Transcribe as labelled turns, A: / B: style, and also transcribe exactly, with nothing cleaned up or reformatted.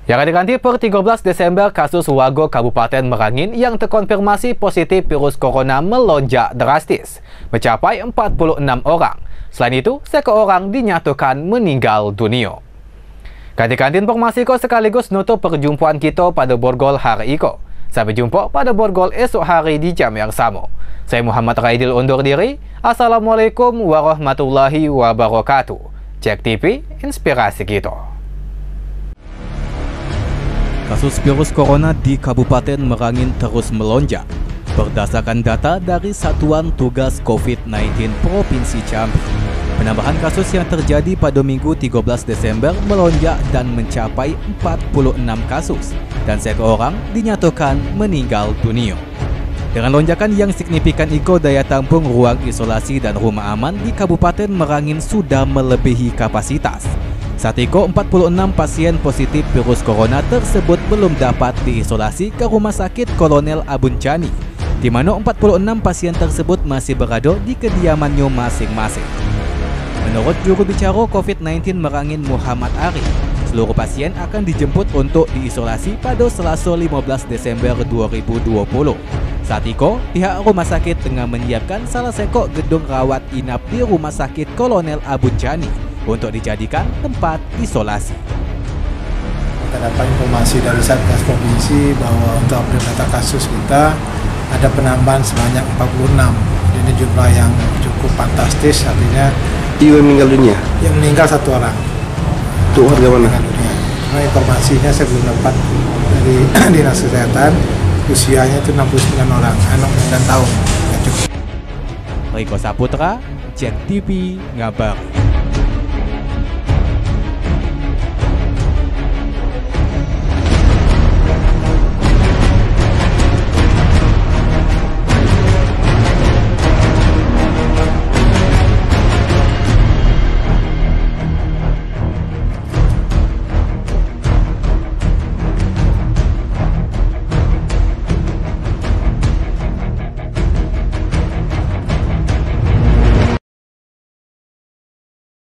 A: Yang diganti per tiga belas Desember, kasus warga Kabupaten Merangin yang terkonfirmasi positif virus corona melonjak drastis, mencapai empat puluh enam orang. Selain itu, seorang dinyatakan meninggal dunia. Ganti-ganti informasi ko sekaligus nutup perjumpaan kita pada Borgol hari ini. Sampai jumpa pada Borgol esok hari di jam yang sama. Saya Muhammad Raidil undur diri. Assalamualaikum warahmatullahi wabarakatuh. Cek T V, inspirasi kita. Kasus virus corona di Kabupaten Merangin terus melonjak. Berdasarkan data dari Satuan Tugas COVID sembilan belas Provinsi Jambi, penambahan kasus yang terjadi pada Minggu tiga belas Desember melonjak dan mencapai empat puluh enam kasus, dan seorang dinyatakan meninggal dunia. Dengan lonjakan yang signifikan itu, daya tampung ruang isolasi dan rumah aman di Kabupaten Merangin sudah melebihi kapasitas. Saat itu, empat puluh enam pasien positif virus corona tersebut belum dapat diisolasi ke Rumah Sakit Kolonel Abuncani, di mana empat puluh enam pasien tersebut masih berada di kediamannya masing-masing. Menurut juru bicara COVID sembilan belas Merangin Muhammad Arif, seluruh pasien akan dijemput untuk diisolasi pada Selasa lima belas Desember dua ribu dua puluh. Saat itu, pihak rumah sakit tengah menyiapkan salah satu gedung rawat inap di Rumah Sakit Kolonel Abuncani untuk dijadikan tempat isolasi.
B: Kita dapat informasi dari Satgas Provinsi bahwa untuk update data kasus kita ada penambahan sebanyak empat puluh enam. Ini jumlah yang cukup fantastis, artinya
C: Yang meninggal dunia?
B: Yang meninggal satu orang.
C: Itu warga mana?
B: Nah, informasinya saya belum dapat dari Dinas Kesehatan. Usianya itu enam puluh sembilan orang, anak sembilan tahun.
A: Riko Saputra, Cek T V, ngabar.